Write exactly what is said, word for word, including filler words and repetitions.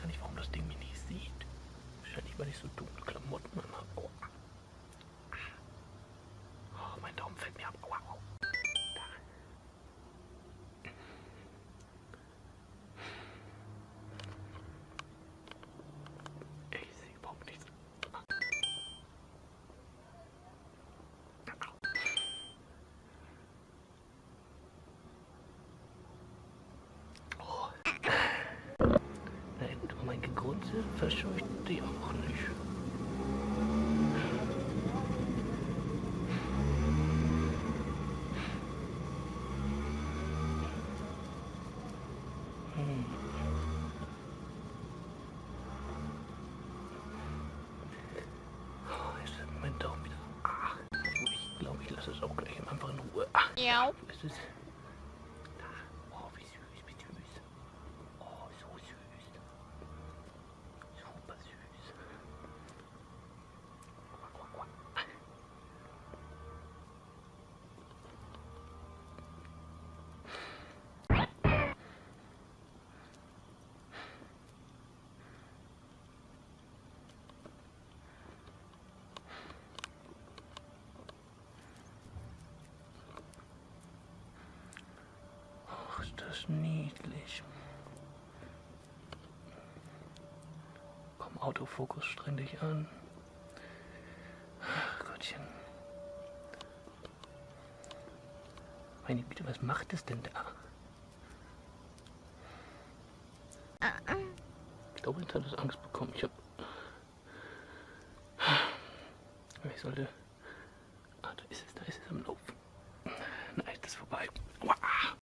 nicht, warum das Ding mich nicht sieht. Wahrscheinlich, weil ich so dunkle Klamotten anhabe. Aua. Oh, mein Daumen fällt mir ab. Aua, aua. Da. Ich sehe überhaupt nichts. Oh. Da hinten war mein Gegrunze, verscheucht die auch nicht. Hm. Oh, jetzt ist mein Daumen wieder. Ah, ich glaube, ich lasse es auch gleich einfach in Ruhe. Ah, Ja. wo ist es? Da. Oh, wie süß, wie süß. Oh, so süß. Super süß. Quack, quack, quack. Ach, ist das niedlich. Komm, Autofokus, streng dich an. Ach, Gottchen. Meine Güte, was macht es denn da? Ich glaube, jetzt hat es Angst bekommen. Ich hab. Ich sollte. Ah, da ist es, da ist es am Laufen. Nein, ist das vorbei. Uah.